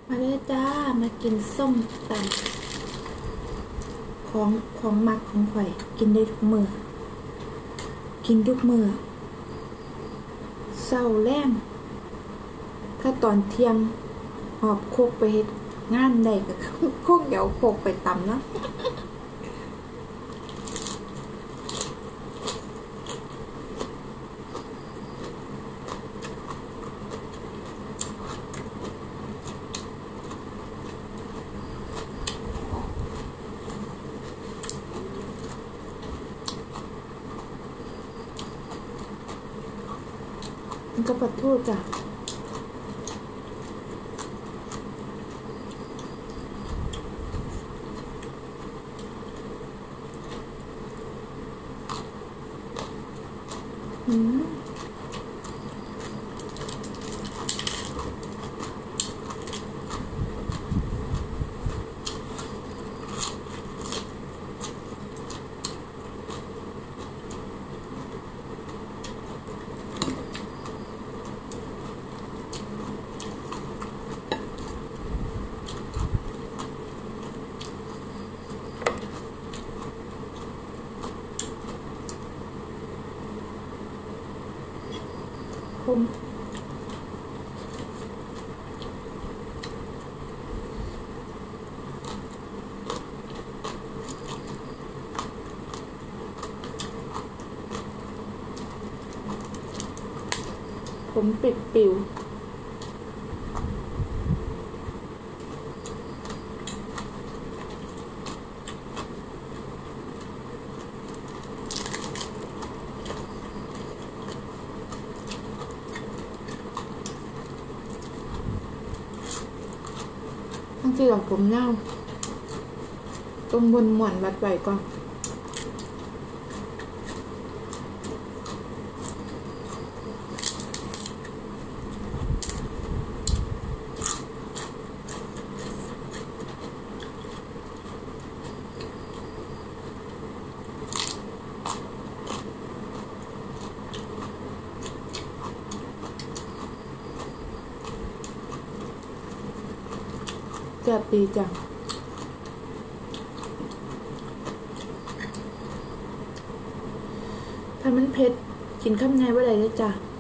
มาเลยจ้ามากินส้มตำของมักของข่อยกินได้ทุกมื้อกินทุกมื้อเช้าแลงถ้าตอนเที่ยงหอบโคกไปเฮ็ดงานได้ก็คงเดี๋ยวโคกไปตำเนาะมันก็ปลาทูจ้ะผมปิดปิวทั้งที่ดอกผมเน่าตรงบนหมอนวัดไว้ก่อนจะปีจ้ะถ้ามันเผ็ดกินข้าวไงว่าไรได้จ้ะ